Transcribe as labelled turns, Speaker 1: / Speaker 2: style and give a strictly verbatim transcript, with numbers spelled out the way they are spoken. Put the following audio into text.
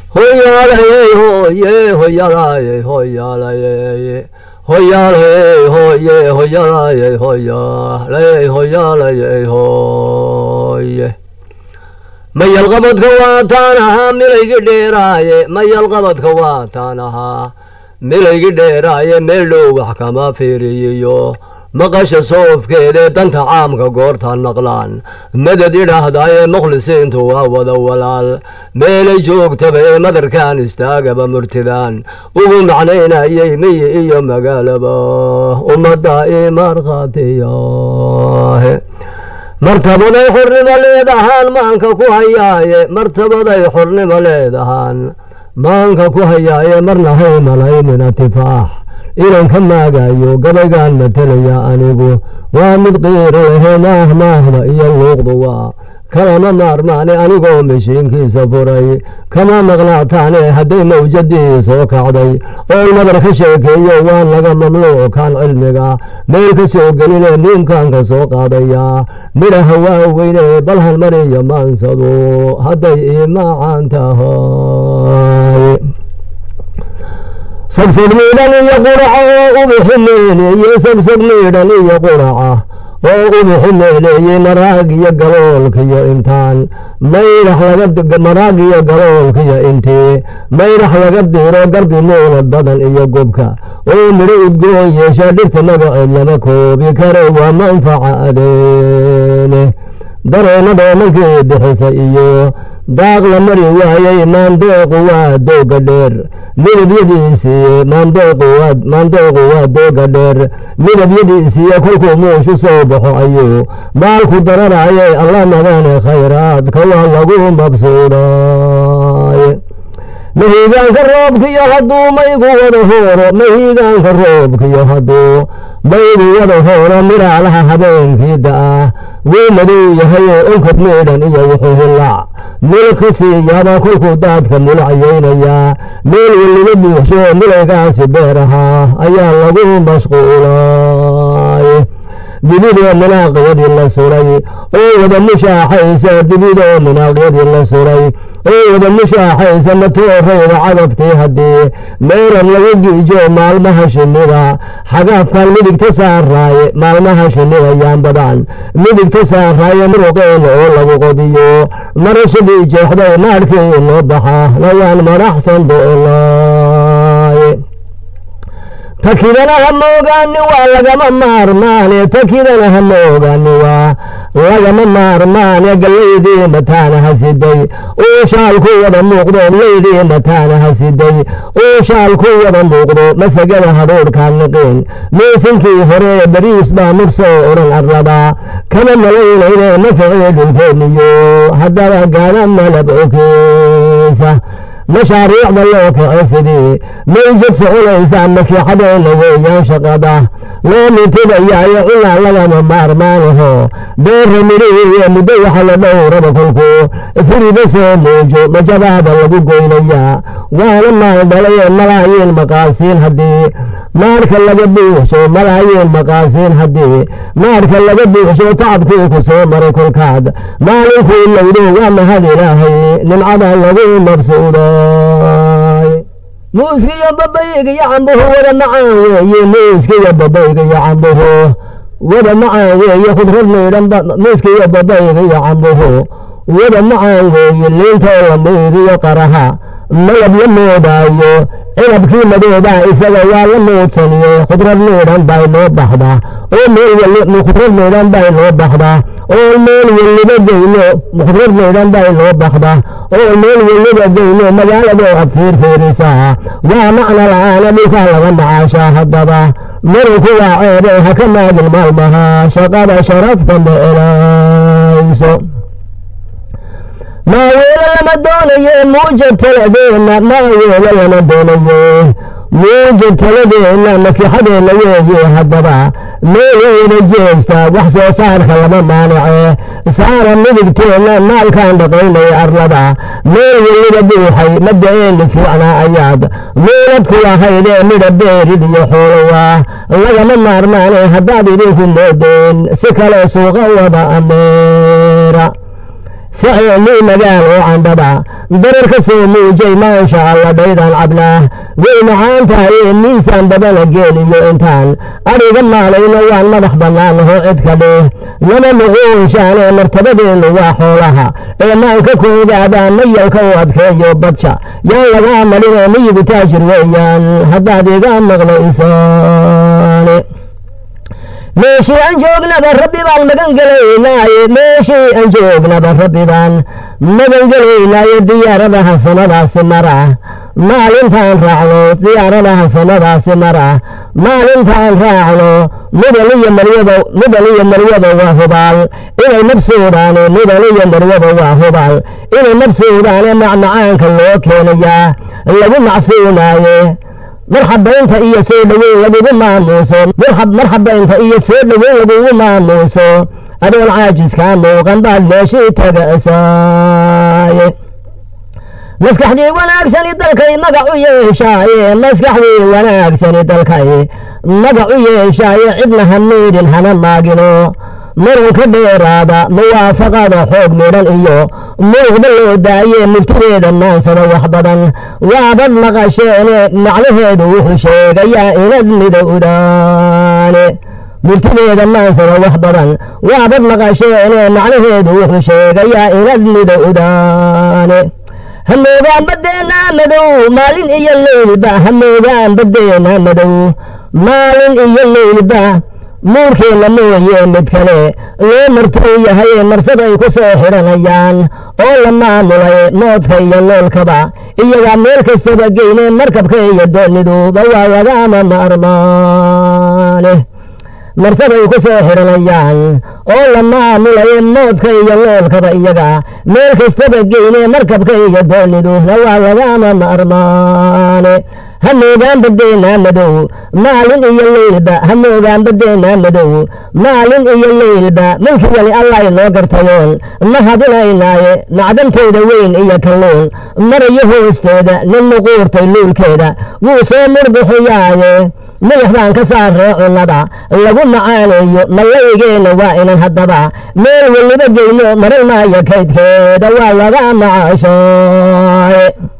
Speaker 1: hoyaalay hoye hoyaalay hoyaalay hoyaalay hoye hoyaalay hoyaalay hoyaalay hoye mayal qabadka waataan ahaa milaygi dheeraaye mayal qabadka waataan ahaa milaygi dheeraaye meel dhow wax kama fiiriyiyo maqasha soofkeedee danta caamka goortaan maqlaan madad idhaahdaaye mukhlisiintu waa wada walaal meelay joogtaba ee madarkaan istaagaba murtidaan ugu macnaynayay miyi iyo magaalaba ummadda ii markhaatiyaahe martabaday xornimo leedahaan maanka ku hayaaye martabaday xornimo leedahaan maanka ku hayaaye marna hay malaynina tifaax inaan ka maagayo gabaygaan matalaya anigu waa mid qiiro lehe maah maahda iyo luuqdu waa kalama maarmaane anigoo mishiinkiisa furay kama maqnaataane hadday mawjadii soo kacday oo nadar ka sheekeeyo waan laga mamnuuc kaan cilmiga meel ka soo gelinee niinkaan ka soo qaadayaa midhaha waaweyne balhan mariyo maansadu hadday ii macaan tahay sabsab miidhan iyo quraca oo ubixi meeleeye sabsab miidhan iyo quraca oo ubixi meeleeye maraag iyo galoolkiyo intaan mayrax laga maraag iyo galoolkiyo intii mayrax laga diro gardi muulad badan iyo gubka oo midho udgoon yeesha dhirta magaceed lama koobi karo waa manfaca adeene dareenadoo mankii bixisa iyo daaq la mari waayay maandeequ waa dooga dheer midabyadiisiiye maandeequ waa maandeequ waa dooga dheer midabyadiisiiye kolkuu muushu soo baxo ayuu maalku daranayay alla madane khayraadka waa lagu mabsuuday mahiigaanka roobkiyo hadduu maygu wada hooro mahiigaanka roobkiyo hadduu maygu wada hooro miraalaha habeenkii da-ah wuu madow yahayee onkad meedhan iyo wuxuu hillaac milka siiyaaba kolkuu daadka mulacayaynayaa meel weliba buuxsho milaygaasi beerahaa ayaa lagu mashquulay dibidoo minaaqyadii la suray oo wada mushaaxaysa dibidoo minaaqyadii la suray oo wada mushaaxaysa matoorayda cadabtii haddii meeran lagu giijo maalmaha shinnida xagaafkan midigta saaraaye maalmaha shinnida yaan badan midigta saaraaye muruqeena oo lagu qodiyo marashadii jeexday maadhkii loo baxaa layaan madaxsan doolay takidana ha moogaani waa lagama maarmaane takidana ha moogaani waa lagama maarmaane gallaydii mataana ha siday uu shaalku wada muuqdo laydii mataana ha siday uu shaalku wada muuqdo masagada hadhuudhkaan niqiin muusinkii hore bariis baa mursoo odhan arlaba kama malaynayne nafacii dhulkeeniyo haddaba gaana malab okeysa mashaariicda loo kaco sidii mawjad soconaysa maslaxadeena weeyaan shaqada loo mintidayaayo ilaa lagama maarmaanaho beerra midhihiiyo muddo waxa la dhowraba kolkuu furida soo muujo majabaaba lagu goynayaa waana maal dhalaye malaayiin maqaasiin haddii maarka laga buuxsho malaayiin maqaasiin haddii maarka laga buuxsho tacabkii ku soo maray kolkaad maalinkuu laydo waa mahad ilaahay nimcada lagu mabsuudo muuskiyo babayga iyo cambuhu wada macaan weeye muuskiyo babayga iyo cambuhu wada macaan weeye khudrad maydhan muuskiyo babayga iyo cambuhu wada macaan weeye liintoo la maydiyo qaraha malab la moodaayo cilabkii madoobaa isaga waa la muudsaniye khudrad maydhan bay noo baxdaa oo meel khudrad maydhan bay noo baxdaa oo meel weliba geyno khudrad maydhan bay noo baxdaa oo meel weliba geyno magaaladoo ad fiirfiirisaa waa macna la-aana dhulkaa laga macaashaa haddaba marinku waa ceebe ha ka maagin maalmaha shaqada sharafta ma elayso maaweelo lama doonaye muujad taladeena maaweelo lama doonaye muujad taladeena maslaxadeena weeye haddaba meeleyna jeesta wax soo saarka lama maanice saara midigteena maalkaan dhaqaynaya arlada meel weliba buuxay mada-eeni fiicnaa ayaad muulad ku lahaydee midha beerid iyo xoolowaa lagama maarmaane haddaad idinku moodeen si kale suuqa wada ameera سعيني مجال وعندبا درك سومي جاي ما شاء الله بيضا عبناه وين عانت هاي ميسان بدل الجيل انتان اريد ما علينا وان مدح بنانه ادكليه لما نغون شان مرتبدين وحولها اما ككو قادا ميا كواد كيو بطشا يا لغا ملينا مي بتاجر ويان هدادي قام مغلو انساني ماشي أنجوبنا بالربي بان مغنقلينا ماشي أنجوبنا بالربي بان مغنقلينا يديار بها سندا سمرا مالنتان راعلو ديار بها سندا سمرا مالنتان راعلو مدلية مريضة مدلية مريضة وهبال إلى المبسودان مدلية مريضة وهبال إلى المبسودان مع معانك اللوكينيا اللي معصونايه مرحبا انت ايه سيد وين لبو ما موسو مرحب مرحبا انت ايه سيد وين لبو ما موسو ادو العاجز كان موقن بعد ماشي تقاساي مسكحني وانا اكسني دلكي مقعو يشاي مسكحني وانا اكسني دلكي مقعو يشاي عدنا هميد هنا ماقنو مرو كبيرابا موافقة حوق ميران إيو موهدلو داية مفتريد الناس وحبدا وابد مغاشيني معلوه دوح شيغ يا إلد مدوداني مفتريد الناس وحبدا وابد مغاشيني معلوه دوح شيغ يا إلد مدوداني هموغان بدينا مدو مالين إيا الليل با هموغان بدينا مدو مالين إيا الليل با موركينا مويه مدكني لو مرتو يهي مرسداي كسو خيرانيان oo la maamulay moodka iyo noolkaba iyaga meel kastaba geyneen markabka iyo doonidu waa wadaama maarmaane marsaday ku soo xiranayaan oo la maamulay moodka iyo noolkaba iyaga meel kastaba geyneen markabka iyo doonidu waa wadaama maarmaane هموغان بدينا مدو مالين إيا الليل با هموغان بدينا مدو مالين إيا الليل با ملك يلي الله ينوغر تيون ما هدنا إناي معدن تيدا وين إيا كلون مريه استيدا للنقور تيلول كيدا ووسو مربحياي ملحبان كسار رعوندا لغو معاني ملايقين وائنا هدبا ميل واللي بجينو مرل ما يكيد كيدا والغا معاشاي